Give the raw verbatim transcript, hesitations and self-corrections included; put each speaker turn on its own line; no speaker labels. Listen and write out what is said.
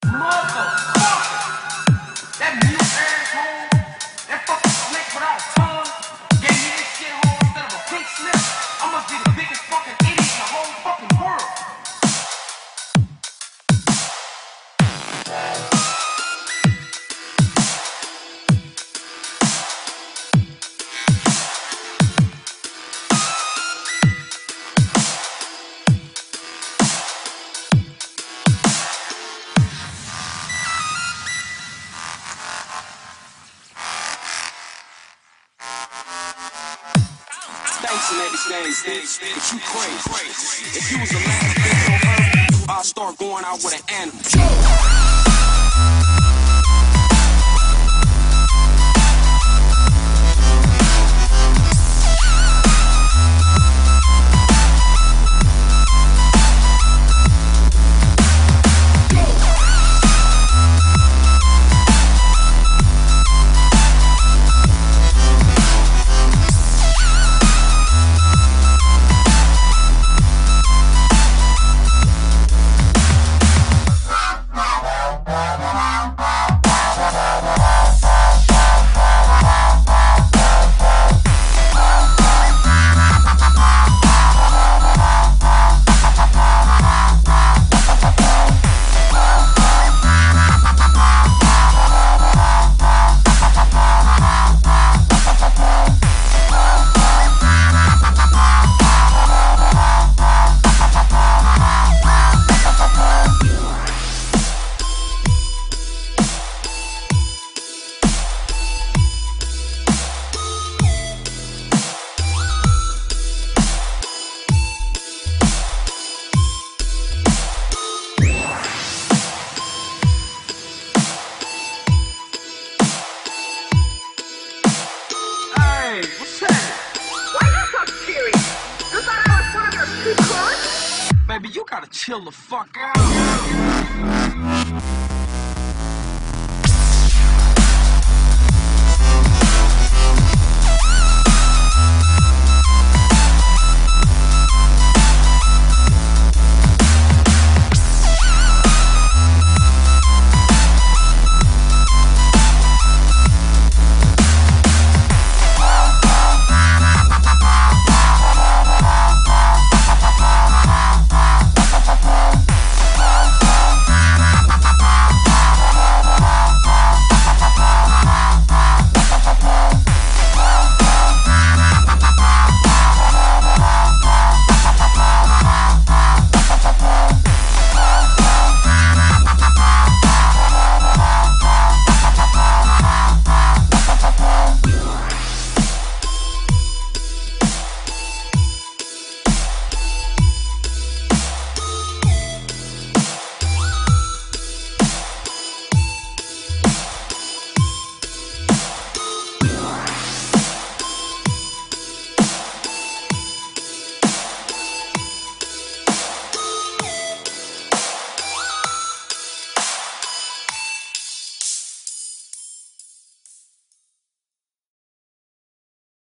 Motherfucker! That mute asshole, that fucking snake without a tongue, gave me this shithole instead of a pink slip. I must be the biggest fucking idiot in the whole fucking world.
Thanks and everything, bitch, but you crazy. If you was the last bitch on earth, I'll start going out with an animal.
Hey, what's happening?
Why you so serious? You thought I was one of your two clones?
Baby, you gotta chill the fuck out.